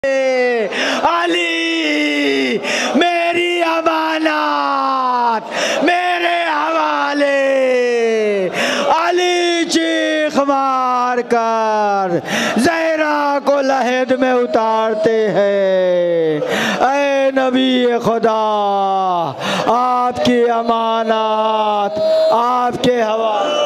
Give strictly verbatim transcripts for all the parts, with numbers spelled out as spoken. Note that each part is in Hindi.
अली मेरी अमानत मेरे हवाले। अली चीख मार कर ज़हरा को लहद में उतारते हैं, ऐ नबी खुदा आपकी अमानत आपके हवाले।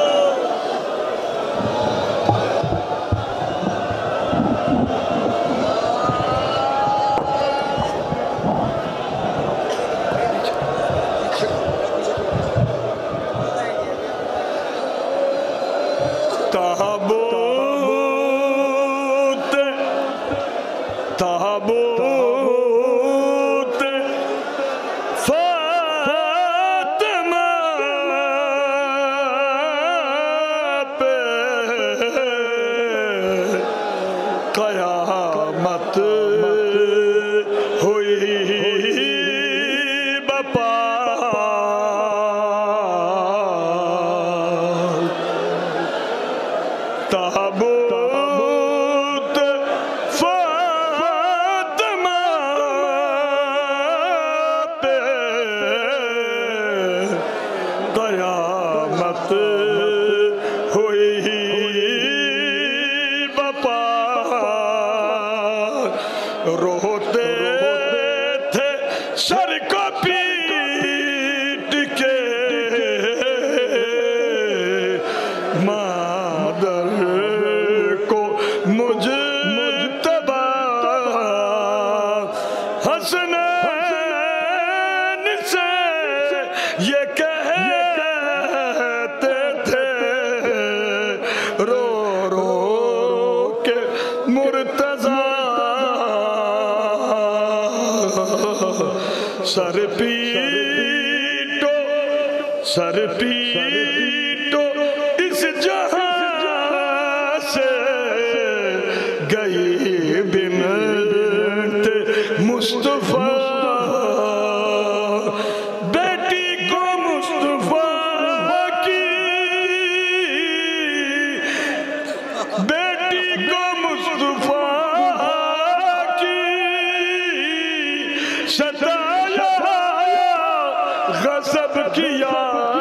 सर पीटो सर पीटो इस जहां से गई बिनत मुस्तफा। बेटी को मुस्तफा की बेटी को मुस्तफा की सताया गज़ब किया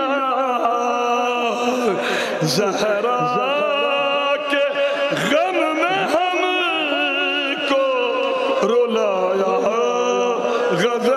ज़हरा के गम में हमको रुलाया गज़ब